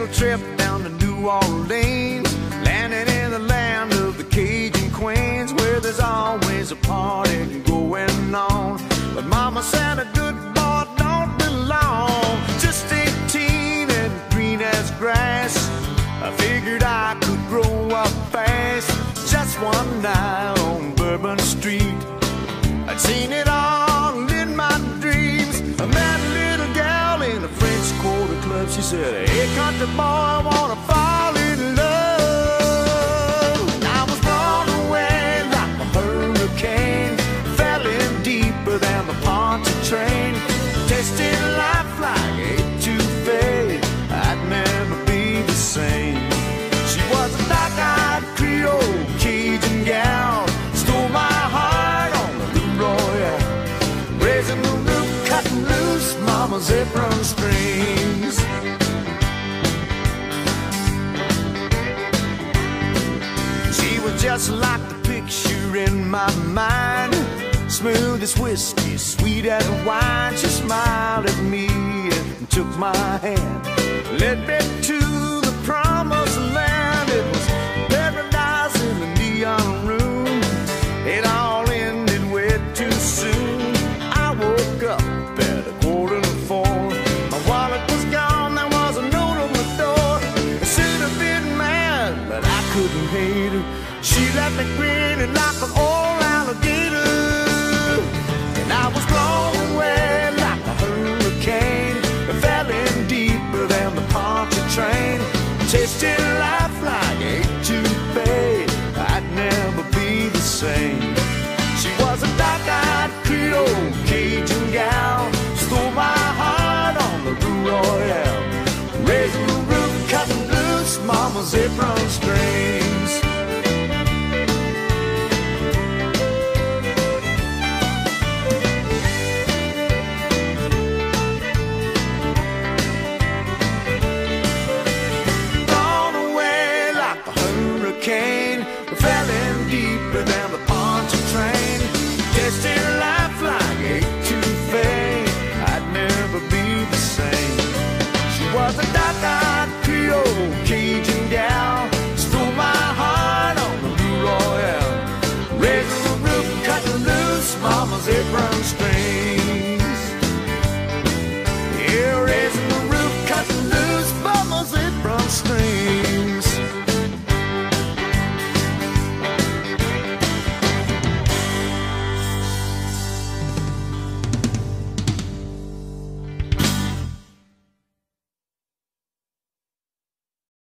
little trip down to New Orleans, landing in the land of the Cajun queens, where there's always a party going on. But Mama said a good boy don't belong. Just 18 and green as grass, I figured I could grow up fast. Just one night on Bourbon Street, I'd seen it all in my dreams. I met a little gal in a French Quarter Club. She said, hey country boy, I wanna fall in love. And I was blown away like a hurricane, fell in deeper than the Poncha train. Tasted life like etouffee, I'd never be the same. She was a dark-eyed Creole Cajun gal, stole my heart on the Rue Royale, raising the roof, cutting loose Mama's apron strings. She was just like the picture in my mind, smooth as whiskey, sweet as wine. She smiled at me and took my hand, led me to the promised land. It was paradise in the neon room. It all ended way too soon. I woke up at 3:45. My wallet was gone, there was a note on the door. I should have been mad, but I couldn't hate her. She left me grinning like an old alligator. And I was blown away like a hurricane, fell in deeper than the Poncha train. Tasted life like etouffee, I'd never be the same. She was a dark-eyed Creole Cajun gal, stole my heart on the Rue Royale, raising the roof, cutting loose Mama's apron strings. Fell in deeper than the Poncha train. Tasted life like etouffee, I'd never be the same. She was a dark-eyed Creole Cajun gal, stole my heart on the Rue Royale, raising the roof, cutting loose Mama's apron strings. Yeah, raising the roof, cutting loose Mama's apron strings.